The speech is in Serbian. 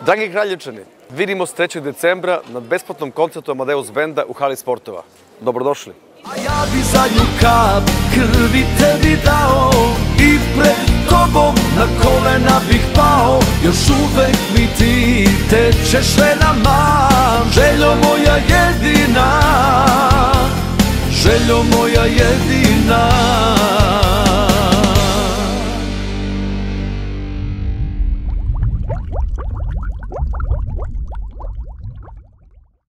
Dragi Kraljevčani, vidimo se 3. decembra na besplatnom koncertu Amadeus Benda u hali sportova. Dobrodošli. A ja bi zadnju kap krvi tebi dao i pred tobom na kolena bih pao. Još uvek mi ti tečeš venama, željo moja jedina, željo moja jedina.